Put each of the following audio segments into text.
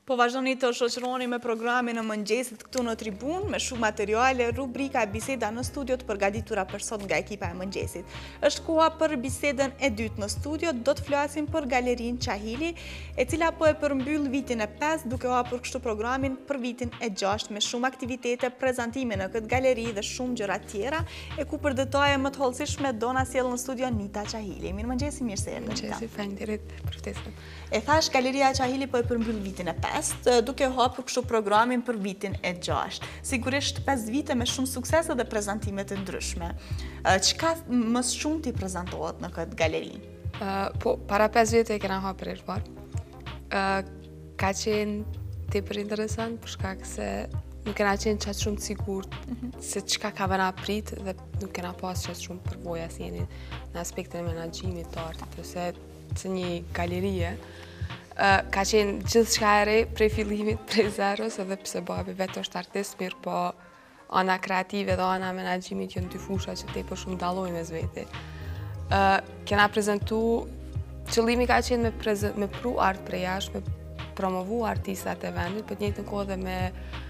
Po vazhdoni të shoqëroni me programin e mëngjesit këtu në tribun, me shumë materiale, rubrika e biseda në studio të përgatitura për sot nga ekipa e mëngjesit. Është koha për bisedën e dytë në studio, do të flasim për Galerinë Qahili, e cila po e përmbyll vitin e 5 duke u hapur kështu programin për vitin e 6 me shumë aktivitete, prezantime në këtë galeri dhe shumë gjëra tjera, e ku për detaje më të hollësishme do na sjell në studio Nita Qahili. Mirëmëngjes, mirë se erdhët. Mirëmëngjes, faleminderit për ftesën. E thash, Galeria Qahili po e përmbyll vitin e 5, duke hapur kështu programin për vitin e 6. Sigurisht 5 vite me shumë suksese dhe prezantime të ndryshme. Çka më shumë ti prezantohet në këtë galeri? Po, para 5 vite e kena hapur herë parë. Ka qenë tepër interesant për shkak se nuk kena qenë qatë shumë të sigurt se çka ka vëna prit dhe nuk kena pas qatë shumë përvoja si jeni në aspektin e menaxhimit të artit ose të një galerie. Ka qenë gjithë shka e re prej fillimit, prej zeros, edhe pse babi vetë është artist, mirë po ana kreative dhe ana menaxhimit janë dy fusha që tepër shumë dallojnë mes vete. Kena prezentu, qëllimi ka qenë me pru art prej jashtë, me promovu artistat e vendit, për të njëjtën kohë dhe me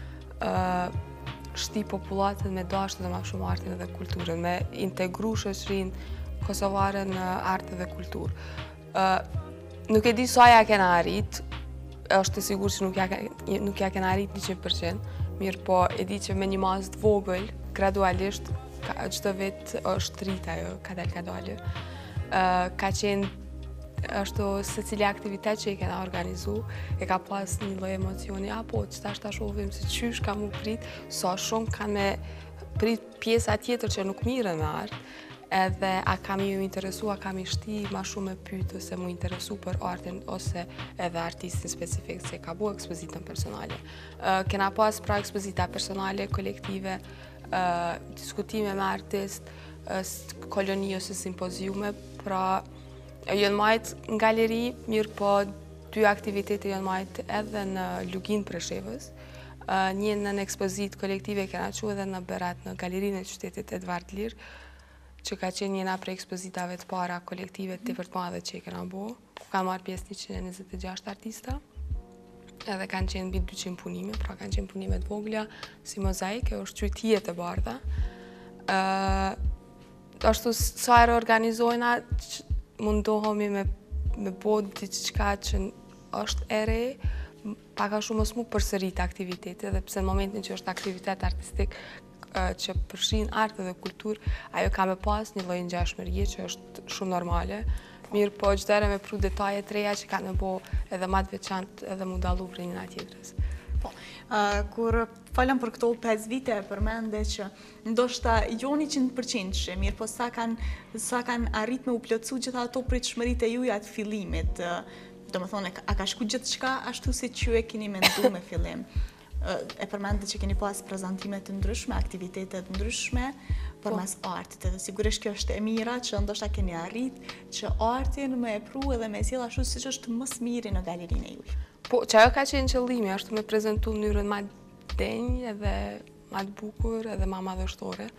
shti popullatën me dashur dhe ma shumë artin dhe kulturën, me integru shoqërinë kosovare në art dhe kulturë. Nuk e di sa ja kena arrit, është sigur që nuk ja kena arrit 100%, mirë po e di që me një masë të vogël, gradualisht, çdo vit është rrit ajo, kadal. Ka qenë është se cili aktivitet që i kena organizu, e ka pas një lloj emocioni, apo që ta shohim se qysh ka mu prit, sa shumë kanë me prit pjesa tjetër që nuk mirën me art, edhe a kam ju interesu, a kam i shti ma shumë me pyet ose mu interesu për artin ose edhe artistin specifik se ka bu ekspozitën personale. Kena pas pra ekspozita personale, kolektive, diskutime me artist, koloni ose simpoziume, pra jënë majtë në galeri, mirë po 2 aktivitete jënë majtë edhe në Lugin Preshevës, një në ekspozit kolektive kena që edhe në Berat në galerinë e qytetit Edvard Lir, që ka qenë njëna prej ekspozitave të para kolektive të tepër të madhe që i kena bo, ku ka marrë pjesë 126 artista, edhe kanë qenë mbi 200 punime, pra kanë qenë punime të vogla, si mozaik, e është qytije të bardha. Ashtu sa e reorganizojna, mundohemi me bo diçka që është e re, paka shumë mos mu përsërit aktivitete, dhe pse në momentin që është aktivitet artistik që përfshin art dhe kulturë, ajo ka me pas një lloj ngjashmërie që është shumë normale, mirë po çdo herë me pru detaje të reja që kanë me bo edhe ma të veçantë edhe mu dallu prej njëna tjetrës. Po, kur falem për këto 5 vite e përmende që ndoshta jo 100% mirë, po sa kanë arrit me u plotësu gjitha ato pritshmëritë e juaja të fillimit, do më thonë, a ka shku gjithçka ashtu si që e keni mendu me fillim? E përmendë që keni pas prezantime të ndryshme, aktivitete të ndryshme për mes artit, edhe sigurisht kjo është e mira që ndoshta keni arrit që artin me e pru edhe me sjell ashtu siç është më së miri në galerinë e juaj. Po, që ajo ka qenë qëllimi, është me prezentu në mënyrën ma denjë edhe ma të bukur edhe ma madhështore.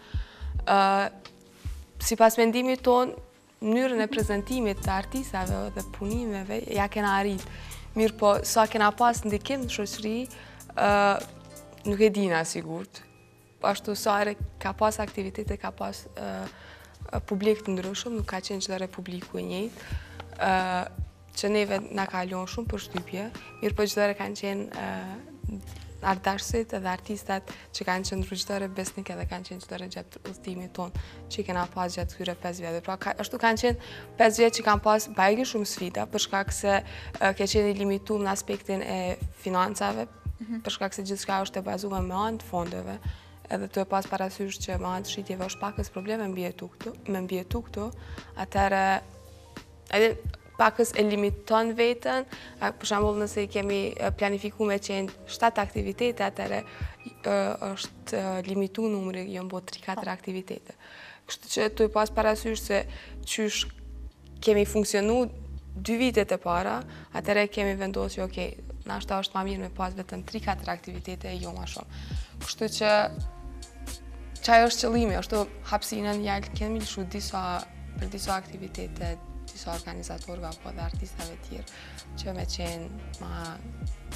Sipas mendimit tonë, mënyrën e prezentimit të artistave dhe punimeve ja kena arrit. Mirë po, sa kena pas ndikim në shoqëri, nuk e dina sigurt. Ashtu sare ka pas aktivitete, ka pas publik të ndryshëm, nuk ka qenë çdo publiku i njëjtë, që neve na ka lënë shumë për shtypje, mirë po çdo kanë qenë artdashësit edhe artistat që kanë qenë çdo besnik edhe kanë qenë çdo gjatë udhëtimit tonë që kena pas gjatë këtyre 5 vjetëve. Pra ashtu kanë qenë 5 vjet që kanë pas bajgi shumë sfida për shkak se ke qenë i limituar në aspektin e financave, për shkak se gjithçka është e bazuar me anë të fondeve, edhe të e pas parasysh që me anë të shitjeve është pakës probleme me mbjetu këtu, atëherë edhe pakës e limiton veten, për shembull nëse i kemi planifikuar me qenë 7 aktivitete, atëherë është limitu numri, janë bo 3-4 aktivitete. Kështu që të e pas parasysh se qysh kemi funksionu 2 vitet e para, atëherë kemi vendosur, okej, nashta është ma mirë me pas vetëm 3-4 aktivitete e jo ma shumë. Kështu që qaj është qëllimi, është hapsinën jallë kemi lëshu për disa aktivitete, disa organizatorëve apo dhe artistave tjerë, që me qenë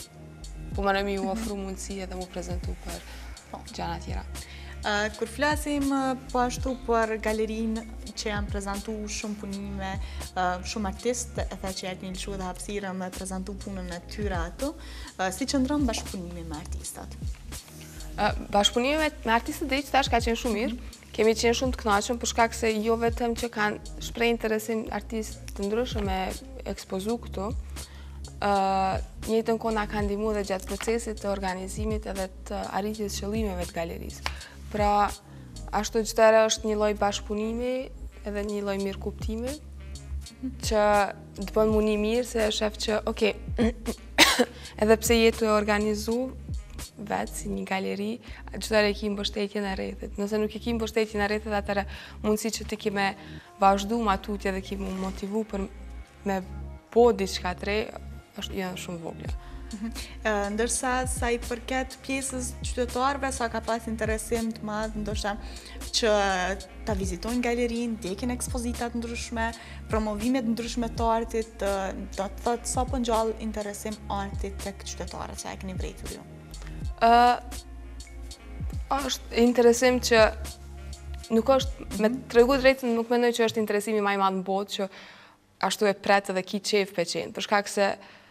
po më në mi u ofru mundësi edhe mu prezentu për gjana tjera. Kur flasim po ashtu për galerinë që janë prezentu shumë punime, shumë artistë, e tha që janë lëshu dhe hapësira me prezentu punën e tyre ato, si qëndron bashkëpunimi me artistat? Bashkëpunimi me artistët dhe i qëtash ka qenë shumë mirë, kemi qenë shumë të kënaqur për shkak se jo vetëm që kanë shpreh interesim artistë të ndryshëm me ekspozu këtu, njëjtën kohë na kanë ndihmu dhe gjatë procesit të organizimit edhe të arritjes qëllimeve të galerisë. Pra, ashtu gjithëre është një lloj bashkëpunimi edhe një lloj mirëkuptimi që të bën mu një mirë se shef që, edhe pse jetu e organizu vetë si një galeri, gjithëre e ki mbështetjen e rrethit. Nëse nuk e ki mbështetjen e rrethit, atëre mundësi që ti ki me vazhdu matutje dhe ki me motivu për me bo diçka të re, është janë shumë vogla. Ndërsa sa i përket pjesës qytetarëve, sa ka pas interesim të madh, ndoshta që ta vizitojnë galerinë, ndjekin ekspozitat ndryshme, promovimet ndryshme të artit, do të thotë sa po ngjall interesim artit tek qytetarët, sa e keni vretur ju? Është interesim që nuk është, me tregu drejtën, nuk mendoj që është interesimi më i madh në botë që ashtu e pret edhe ki qef pe qenë, për shkak se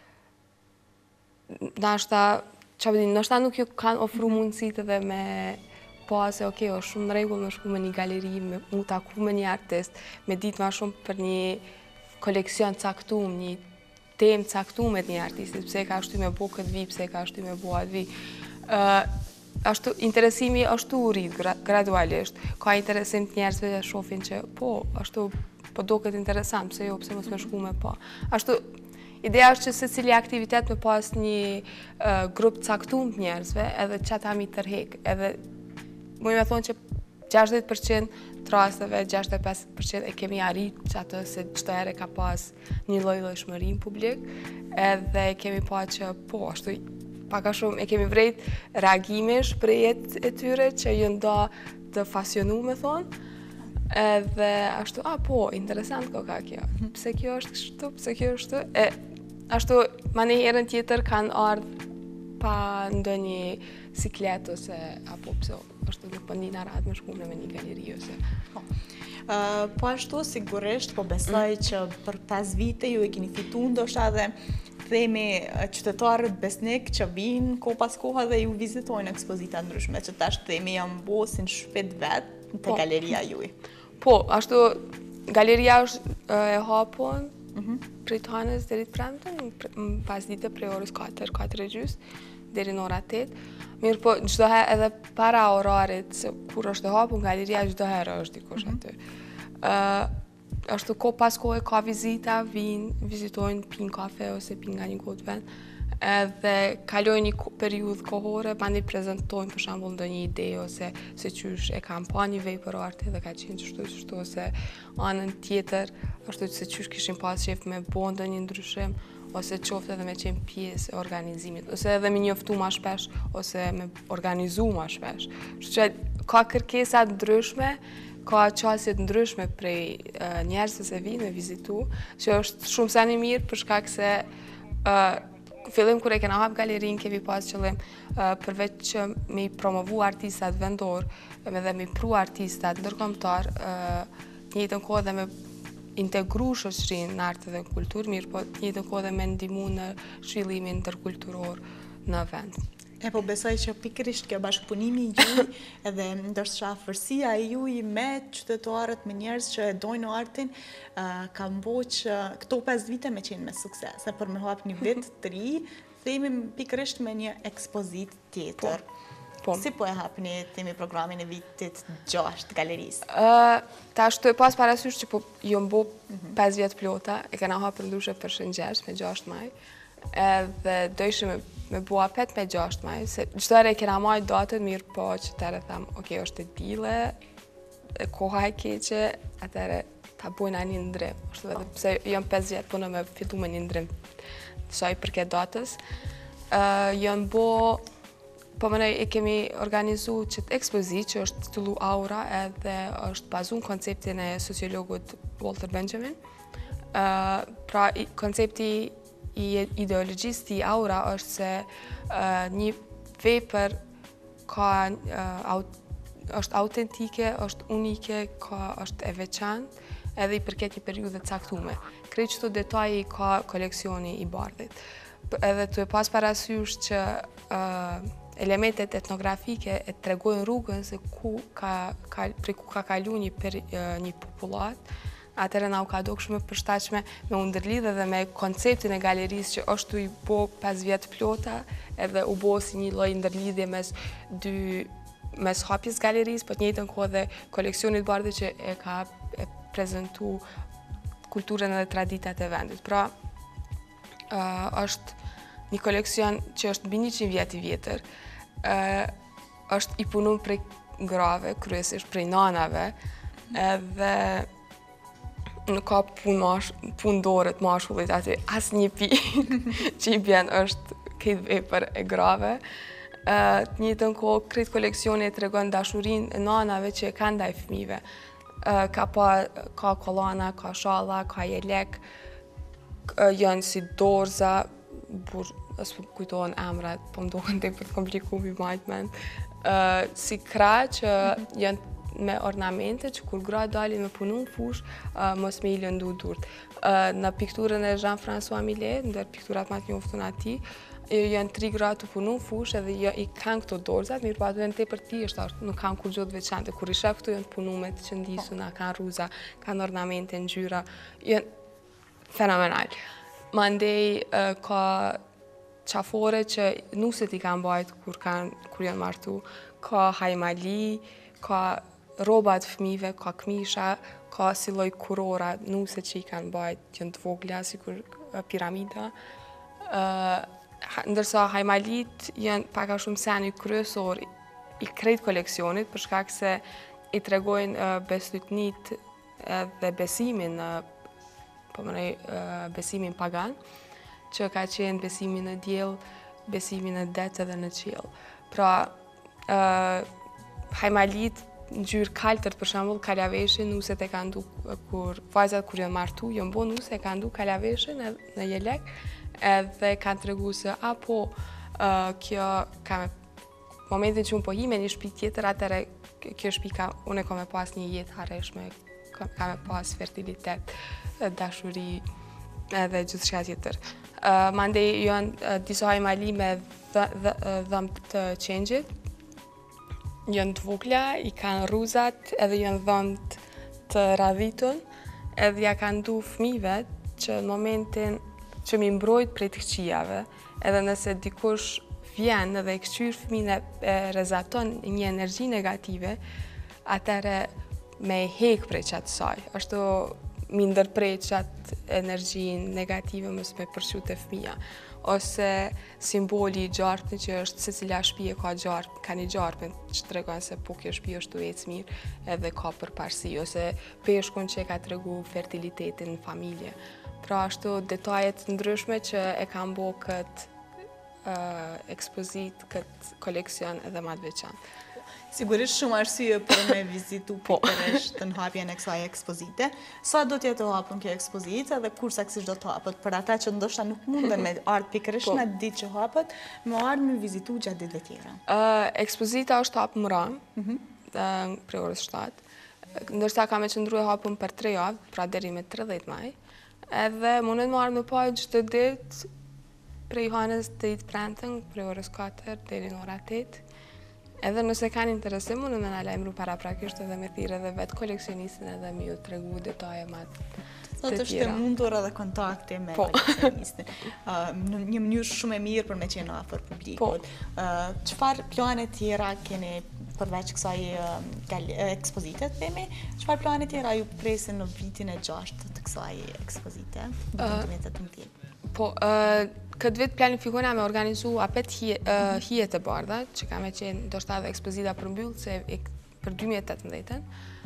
nështë nuk ju kanë ofru mundësit edhe me po se është shumë në rregull me shku me një galeri, me mu taku me një artist, me ditë ma shumë për një koleksion caktum, një temë caktum e një artistit, pse ka ashtu me bo këtë vi, pse ka ashtu me bo atë vi. Interesimi ashtu u rritë gradualisht, ka interesim të njerëzve që shofin që ashtu po do këtë interesant, pse jo, pse mos me shku me po. Ideja është që se cili aktivitet me pas një grup caktum të njerëzve edhe që ata mi tërhek. Edhe mu me thonë që 60% të rasteve, 65% e kemi arrit që atë se çdo herë ka pas një lloj-llojshmëri në publik, edhe kemi pa që ashtu paka shumë e kemi vrejt reagime, shprehjet e tyre që jënë do të fasionu me thonë. Edhe ashtu, interesant ka kjo. Pse kjo është kështu, pse kjo është kështu. Ashtu, ma një herën tjetër kanë ardhë pa ndonjë siklet ose apo pse ashtu nuk pëndi në ratë me shkume me një galeri ose. Po ashtu, sigurisht, po besoj që për 5 vite ju e keni fitu ndoshta dhe themi qytetarët besnik që vinë ko pas koha dhe ju vizitojnë ekspozitat ndryshme, që tash themi janë bosin shpet vetë të galeria juj. Po, ashtu, galeria është e hapun prej të hanës deri të premten, pas dite prej orës 4:30 deri në ora 8. Mirë po, çdoherë edhe para orarit, se kur është e hapun, galeria çdoherë është dikush aty. Ashtu pas kohë ka vizita, vinë, vizitojnë, pinë kafe ose pinë nga një gotë vend, edhe kalojnë një periudhë kohore, pandi prezentojnë për shembull ndonjë ide ose se qysh e kanë pa një vepër arte dhe ka qenë qështu ose anën tjetër, ashtu se qysh kishin pas qef me bo ndonjë ndryshim ose qoftë edhe me qenë pjesë e organizimit, ose edhe me njoftu ma shpesh ose me organizu ma shpesh. Kështu që ka kërkesa ndryshme, ka qasjet ndryshme prej njerëzve se vinë me vizitu, që është shumë sa një mirë për shkak se fillim kur e kena hap galerinë kemi pas qëllim përveç që me i promovu artistat vendor edhe me i pru artistat ndërkombëtar, njëjtën kohë dhe me integru shoqërinë në art dhe kulturë, mirë po njëjtën kohë dhe me ndihmu në zhvillimin ndërkulturor në vend. Po besoj që pikërisht kjo bashkëpunimi juaj edhe ndoshta afërsia e juaj me qytetarët, me njerëz që e dojnë artin, ka mbo që këto 5 vite me qenë me sukses. Se për me hap një vit të ri, themi pikërisht me një ekspozit tjetër. Si po e hapni temi programin e vitit 6 të galerisë? Ta ashtu e pas parasysh që jo mbo 5 vjet plota, e kena hapur ndryshe për shëngjesh me 6 maj, edhe dojshim me bua 5 me 6 maj, se gjithëre e kena majt datën mirë po që tërë tham, është e dile, koha e keqe, atëre ta bujna një ndrim. Pse jam 5 vjetë punë me fillu me një ndrim saj përket datës. Jam bo, po mënej e kemi organizu qëtë ekspozit që është titullu Aura edhe është bazun konceptin e sociologut Walter Benjamin. Pra koncepti i ideologjisë të Aura është se një vepër është autentike, është unike, është e veçantë, edhe i përket një periudhe të caktuar. Krejt çdo detaji ka koleksioni i bardhit. Edhe të e pas parasysh që elementet etnografike e tregojnë rrugën se prej ku ka kalu një popullat, atëherë na u ka dukshme përshtatshme me u ndërlidhe dhe me konceptin e galerisë që është i bo 5 vjet plota, edhe u bo si një lloj ndërlidhje mes hapjes galerisë, po të njëjtën kohë dhe koleksionit bardhit që e ka prezantu kulturën edhe traditat e vendit. Pra, është një koleksion që është mbi 100 vjet i vjetër, është i punuar prej grave, kryesisht prej nanave, edhe nuk ka punë dore të mashkullit aty, asnjë pikë që i bjen është këtë vepër e grave. Të njëjtën kohë, krejt koleksioni e tregon dashurinë e nanave që e kanë ndaj fëmijëve. Ka kollana, ka shalla, ka jelek, janë si dorza, s'po kujtohen emrat, po më duken tepër të komplikuar mi majt mend. Si krah që janë me ornamente që kur gra dalin me punu në fush, mos me i lëndu durt. Në pikturën e Jean-François Millet, ndër pikturat më të njoftuna të tij, janë 3 gra të punu në fush edhe i kanë këto dorzat, mirë po ato janë tepër thjeshta, nuk kanë kur gjë të veçantë. Kur i shef këto janë të punuar të qëndisuna, kanë ruza, kanë ornamente, ngjyra, janë fenomenal. Mandej ka qafore që nuset i kanë bajt kur janë martu, ka hajmali, ka rroba të fëmijëve, ka këmisha, ka si lloj kurora, nuse që i kanë bajt, janë të vogla sikur piramida. Ndërsa hajmalit janë pak a shumë seni kryesor i krejt koleksionit, për shkak se i tregojnë beslytnit dhe besimin, besimin pagan, që ka qenë besimin në diell, besimin në det edhe në qiell. Pra, hajmalit ngjyrë kaltër, për shembull, kalaveshin, nuset e kanë ndu vajzat kur janë martu, janë bo nuse, e kanë ndu kalaveshin në jelek, edhe kanë tregu se kjo ka momentin që unë po hi me një shtëpi tjetër, atëre kjo shtëpi unë e ka me pas një jetë harreshme, ka me pas fertilitet, dashuri edhe gjithçka tjetër. Mandej janë disa hajmali me dhëmb të qengjit, janë të vogla, i kanë rruzat, edhe janë dhëmb të radhitun, edhe ja kanë ndu fëmijëve që në momentin që mi mbrojt prej të këqijave, edhe nëse dikush vjen dhe e këqyr fëmijën e rezaton një energji negative, atëre me hek prej qatë saj. Ashtu mi ndërprej qatë energjin negative mos me përqu të fëmija. Ose simboli i gjarpën që është se cila shtëpi e ka një gjarpën që tregon se po kjo shtëpi është u ecë mirë edhe ka përparësi. Ose peshkun që e ka tregu fertilitetin në familje. Pra ashtu detajet ndryshme që e kam bo këtë ekspozit, këtë koleksion edhe ma të veçantë. Sigurisht shumë arsye për me vizitu pikërisht në hapjen e kësaj ekspozite. Sa do t'jetë të hapën kjo ekspozite dhe kur saksisht do të hapët? Për ata që ndoshta nuk munden me ardhë pikërisht në ditë që hapët, me ardhë me vizitu gjatë ditëve tjera. Ekspozita është hapë më ranë, prej orës 7. Ndërsa ka me qëndru e hapën për 3 javë, pra deri me 30 maj. Edhe mundet më ardhë me pa çdo ditë prej hanës të ditë premten, prej orës 4 deri në ora 8. Edhe nëse kanë interesim, mundet me na lajmëru paraprakisht edhe me thirrë edhe vetë koleksionistin edhe me ju tregu detaje më të tjera. Sot është e mundur edhe kontakte me koleksionistin. Në një mënyrë shumë e mirë për me qenë afër publikut. Çfarë plane tjera keni përveç kësaj ekspozite, themi? Çfarë plane tjera ju presin në vitin e 6 të kësaj ekspozite? Po, këtë vit planifikojna me organizu apet hijet e bardha, që ka me qenë ndoshta edhe ekspozita përmbyllë se për 2018.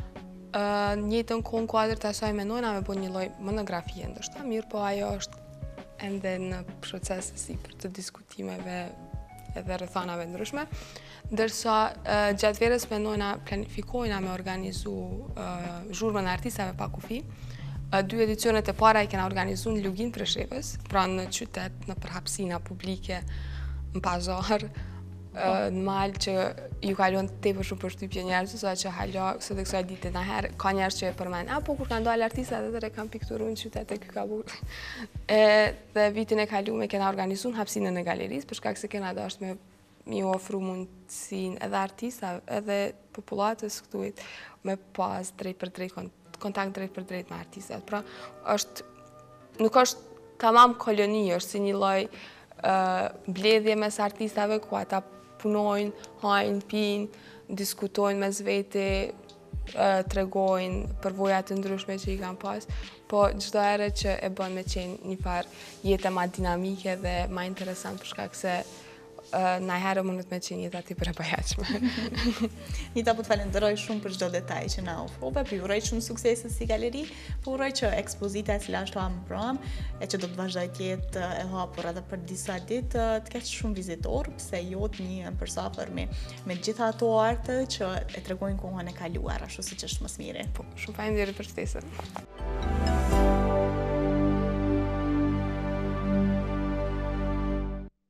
Njëjtën kohë në kuadër të asaj mendojna me bo një lloj monografie ndoshta, mirë po ajo është ende në proces si për të diskutimeve edhe rrethonave ndryshme. Ndërsa gjatë verës mendojna planifikojna me organizu zhurmën e artistave pa kufi, dy edicionet e para i kena organizu në Lugin Preshevës, pra në qytet, në përhapsina publike, në pazar, në malë që ju kalon tepër shumë përshtypje njerëz, sa që hala sot e kësaj dite na herë ka njerëz që e përmend, po kur kanë dalë artistat edhe kam pikturu në qytet e ky ka bukur. Dhe vitin e kaluar kena organizuar hapësinën e galerisë për shkak se kena dashur me mi ofru mundësinë edhe artistave, edhe popullatës këtu me pas drejt për drejt kontakt drejt për drejt me artistat. Pra nuk është tamam koloni, është si një lloj mbledhje mes artistave ku ata punojnë, hajnë, pinë, diskutojnë mes vete, tregojnë përvoja të ndryshme që i kanë pas, po çdo herë që e bën me qenë një farë jetë ma dinamike dhe ma interesant për shkak se na herë mundet me qenë jetë aty për e përjaqme. Nita, po të falenderoj shumë për çdo detaj që na ofrove, po ju uroj shumë suksese si galeri, po uroj që ekspozita e cila është hapur në program e që do të vazhdoj të jetë e hapur edhe për disa ditë të ketë shumë vizitorë, pse jo të njihen përsapër me gjitha ato arte që e tregojnë kohën e kaluar, ashtu siç është më së miri. Po, shumë faleminderit për ftesën.